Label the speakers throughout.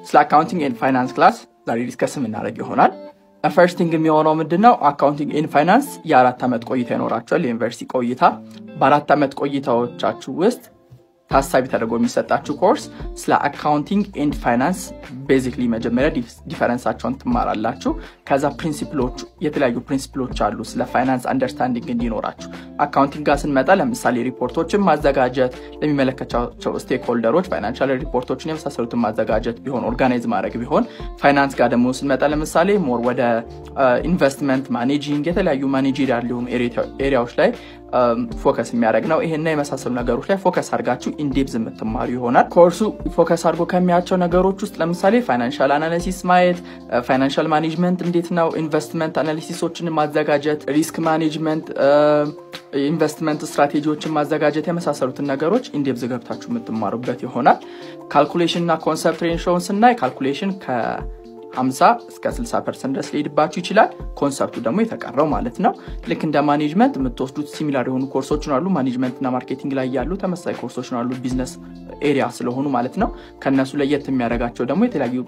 Speaker 1: ስለ አካውንቲንግ ኤንድ ፋይናንስ ክላስ ዛሬ ዲስከስ እናደርግ ይሆናል። ፈርስት ቲንግ የሚሆነው ምንድነው አካውንቲንግ ኤንድ ፋይናንስ የ4 አመት ቆይታ ይኖራችኋል። ዩኒቨርሲቲ ቆይታ በ4 አመት ቆይታዎቻችሁ ውስጥ ታሳቢ ተደርጎ የሚሰጣችሁ ኮርስ ስለ አካውንቲንግ ኤንድ ፋይናንስ ቤዚክሊ መጀመሪያ ዲፈረንሳቸውን ትማራላችሁ። ከዛ ፕሪንሲፕሎች የተለያዩ ፕሪንሲፕሎች አሉ ስለ ፋይናንስ አንደርስታንዲንግ እንዲኖራችሁ። አካውንቲንግ ጋር ስንመጣ ለምሳሌ ሪፖርቶችን ማዘጋጀት ለሚመለከታቸው ስቴክሆልደሮች ፋይናንሻል ሪፖርቶችን የመሳሰሉትን ማዘጋጀት ቢሆን ኦርጋናይዝ ማድረግ ቢሆን፣ ፋይናንስ ጋር ደግሞ ስንመጣ ለምሳሌ ሞር ወደ ኢንቨስትመንት ማኔጂንግ የተለያዩ ማኔጀሪያል ሊሆኑ ኤሪያዎች ላይ ፎከስ የሚያደርግ ነው። ይሄና የመሳሰሉ ነገሮች ላይ ፎከስ አድርጋችሁ ኢንዴፕዝ የምትማሩ ይሆናል። ኮርሱ ፎከስ አድርጎ ከሚያቸው ነገሮች ውስጥ ለምሳሌ ፋይናንሻል አናሊሲስ ማየት፣ ፋይናንሻል ማኔጅመንት እንዴት ነው ኢንቨስትመንት አናሊሲሶችን ማዘጋጀት፣ ሪስክ ማኔጅመንት፣ ኢንቨስትመንት ስትራቴጂዎችን ማዘጋጀት የመሳሰሉትን ነገሮች ኢንዴፕዝ ገብታችሁ የምትማሩበት ይሆናል። ካልኩሌሽን እና ኮንሰፕት ሬንሾውን ስናይ ካልኩሌሽን ከ50 እስከ 60% ድረስ ሊሄድባችሁ ይችላል። ኮንሰፕቱ ደግሞ የተቀረው ማለት ነው። ልክ እንደ ማኔጅመንት የምትወስዱት ሲሚላር የሆኑ ኮርሶች አሉ። ማኔጅመንት እና ማርኬቲንግ ላይ ያሉ ተመሳሳይ ኮርሶች አሉ፣ ቢዝነስ ኤሪያ ስለሆኑ ማለት ነው። ከነሱ ለየት የሚያደርጋቸው ደግሞ የተለያዩ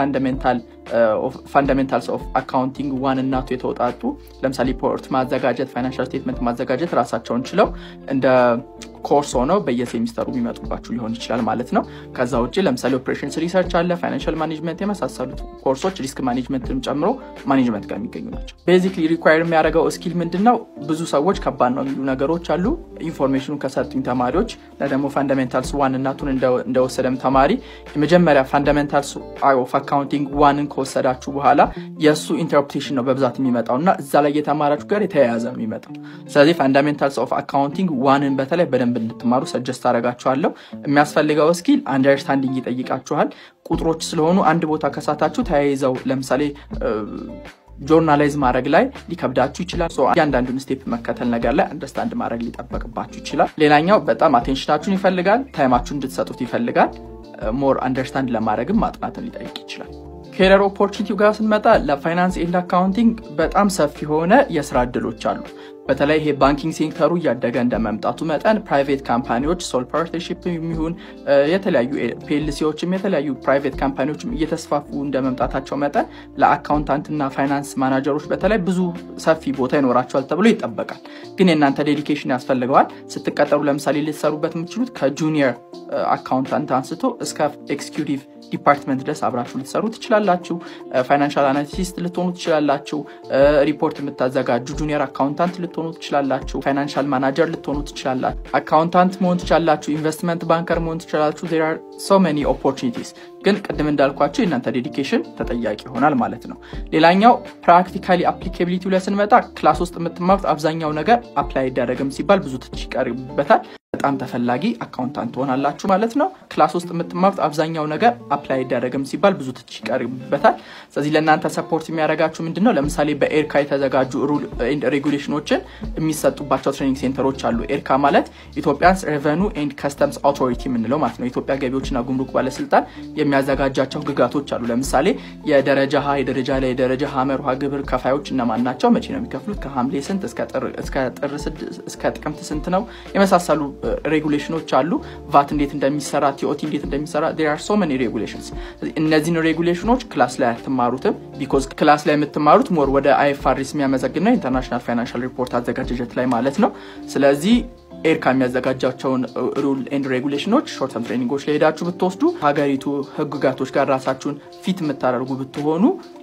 Speaker 1: ከፋንዳሜንታልስ ኦፍ አካውንቲንግ 1 እና 2 የተወጣጡ ለምሳሌ ሪፖርት ማዘጋጀት፣ ፋይናንሻል ስቴትመንት ማዘጋጀት ራሳቸውን ችለው እንደ ኮርስ ሆነው በየሴሚስተሩ የሚመጡባችሁ ሊሆን ይችላል ማለት ነው። ከዛ ውጪ ለምሳሌ ኦፕሬሽንስ ሪሰርች አለ፣ ፋይናንሻል ማኔጅመንት የመሳሰሉት ኮርሶች ሪስክ ማኔጅመንትንም ጨምሮ ማኔጅመንት ጋር የሚገኙ ናቸው። ቤዚክሊ ሪኳየር የሚያደርገው ስኪል ምንድነው? ብዙ ሰዎች ከባድ ነው የሚሉ ነገሮች አሉ። ኢንፎርሜሽኑን ከሰጡኝ ተማሪዎች ለደሞ ፋንዳሜንታልስ 1 እና 2 እንደወሰደም ተማሪ የመጀመሪያ ፋንዳሜንታልስ ኦፍ አካውንቲንግ 1ን ከወሰዳችሁ በኋላ የሱ ኢንተርፕሬቴሽን ነው በብዛት የሚመጣውና እዛ ላይ የተማራችሁ ጋር የተያያዘ ነው የሚመጣው። ስለዚህ ፋንዳሜንታልስ ኦፍ አካውንቲንግ 1ን በተለይ በደንብ እንድትማሩ ሰጀስት አደርጋችኋለሁ። የሚያስፈልገው ስኪል አንደርስታንዲንግ ይጠይቃችኋል። ቁጥሮች ስለሆኑ አንድ ቦታ ከሳታችሁ ተያይዘው ለምሳሌ ጆርናላይዝ ማድረግ ላይ ሊከብዳችሁ ይችላል። እያንዳንዱን ስቴፕ መከተል ነገር ላይ አንደርስታንድ ማድረግ ሊጠበቅባችሁ ይችላል። ሌላኛው በጣም አቴንሽናችሁን ይፈልጋል፣ ታይማችሁን እንድትሰጡት ይፈልጋል። ሞር አንደርስታንድ ለማድረግም ማጥናትን ሊጠይቅ ይችላል። ከሪየር ኦፖርቹኒቲው ጋር ስንመጣ ለፋይናንስ ኤንድ አካውንቲንግ በጣም ሰፊ የሆነ የስራ እድሎች አሉ። በተለይ ይሄ ባንኪንግ ሴክተሩ እያደገ እንደመምጣቱ መጠን ፕራይቬት ካምፓኒዎች ሶል ፓርትነርሺፕ የሚሆን የተለያዩ ፒኤልሲዎችም የተለያዩ ፕራይቬት ካምፓኒዎችም እየተስፋፉ እንደመምጣታቸው መጠን ለአካውንታንትና ፋይናንስ ማናጀሮች በተለይ ብዙ ሰፊ ቦታ ይኖራቸዋል ተብሎ ይጠበቃል። ግን የእናንተ ዴዲኬሽን ያስፈልገዋል። ስትቀጠሩ ለምሳሌ ልትሰሩበት የምትችሉት ከጁኒየር አካውንታንት አንስቶ እስከ ኤክስኪዩቲቭ ዲፓርትመንት ድረስ አብራችሁ ልትሰሩ ትችላላችሁ። ፋይናንሻል አናሊሲስት ልትሆኑ ትችላላችሁ። ሪፖርት የምታዘጋጁ ጁኒየር አካውንታንት ልትሆኑ ትችላላችሁ። ፋይናንሻል ማናጀር ልትሆኑ ትችላላችሁ። አካውንታንት መሆን ትችላላችሁ። ኢንቨስትመንት ባንከር መሆን ትችላላችሁ። there are so many opportunities። ግን ቅድም እንዳልኳችሁ የእናንተ ዴዲኬሽን ተጠያቂ ይሆናል ማለት ነው። ሌላኛው ፕራክቲካሊ አፕሊኬቢሊቲው ላይ ስንመጣ ክላስ ውስጥ የምትማሩት አብዛኛው ነገር አፕላይ ይደረግም ሲባል ብዙ ትችት ይቀርብበታል። በጣም ተፈላጊ አካውንታንት ሆናላችሁ ማለት ነው። ክላስ ውስጥ የምትማሩት አብዛኛው ነገር አፕላይ ይደረግም ሲባል ብዙ ትችት ይቀርብበታል። ስለዚህ ለእናንተ ሰፖርት የሚያደርጋችሁ ምንድነው? ለምሳሌ በኤርካ የተዘጋጁ ሩል ኤንድ ሬጉሌሽኖችን የሚሰጡባቸው ትሬኒንግ ሴንተሮች አሉ። ኤርካ ማለት ኢትዮጵያንስ ሬቨኒው ኤንድ ከስተምስ አውቶሪቲ የምንለው ማለት ነው። ኢትዮጵያ ገቢዎችና ጉምሩክ ባለስልጣን የሚያዘጋጃቸው ህግጋቶች አሉ። ለምሳሌ የደረጃ ሀ፣ የደረጃ ላይ፣ የደረጃ ሀመር ውሃ ግብር ከፋዮች እነማን ናቸው? መቼ ነው የሚከፍሉት? ከሐምሌ ስንት እስከ ጥር 6 እስከ ጥቅምት ስንት ነው? የመሳሰሉ ሬጉሌሽኖች አሉ። ቫት እንዴት እንደሚሰራ፣ ቲኦቲ እንዴት እንደሚሰራ there are so many regulations። እነዚህን ሬጉሌሽኖች ክላስ ላይ አትማሩትም because ክላስ ላይ የምትማሩት ሞር ወደ IFRS የሚያመዘግነው ኢንተርናሽናል ፋይናንሻል ሪፖርት አዘጋጀት ላይ ማለት ነው። ስለዚህ ኤርካ የሚያዘጋጃቸውን ሩል ኤንድ ሬጉሌሽኖች ሾርት ተርም ትሬኒንጎች ላይ ሄዳችሁ ብትወስዱ ሀገሪቱ ህግጋቶች ጋር ራሳችሁን ፊት የምታደርጉ ብትሆኑ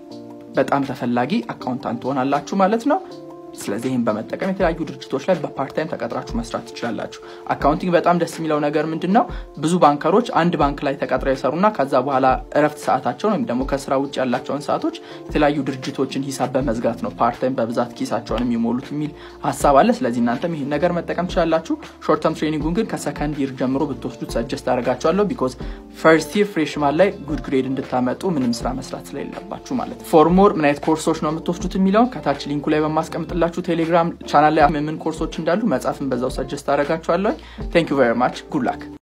Speaker 1: በጣም ተፈላጊ አካውንታንት ትሆናላችሁ ማለት ነው። ስለዚህ ይሄን በመጠቀም የተለያዩ ድርጅቶች ላይ በፓርት ታይም ተቀጥራችሁ መስራት ትችላላችሁ። አካውንቲንግ በጣም ደስ የሚለው ነገር ምንድነው? ብዙ ባንከሮች አንድ ባንክ ላይ ተቀጥረው ይሰሩና ከዛ በኋላ እረፍት ሰዓታቸው ወይም ደግሞ ከስራ ውጭ ያላቸውን ሰዓቶች የተለያዩ ድርጅቶችን ሂሳብ በመዝጋት ነው ፓርት ታይም በብዛት ኪሳቸውን የሚሞሉት የሚል ሐሳብ አለ። ስለዚህ እናንተም ይሄን ነገር መጠቀም ትችላላችሁ። ሾርት ተርም ትሬኒንጉን ግን ከሰከንድ ይር ጀምሮ ብትወስዱት ሰጀስት አደርጋችኋለሁ because first year freshman ላይ good grade እንድታመጡ ምንም ስራ መስራት ስለሌለባችሁ ማለት ነው። ፎር ሞር ምን አይነት ኮርሶች ነው የምትወስዱት የሚለው ከታች ሊንኩ ላይ በማስቀምጥላችሁ ቴሌግራም ቻናል ላይ ምን ኮርሶች እንዳሉ መጻፍን በዛው ሰጀስት አደርጋችኋለሁ። thank you very much, good luck።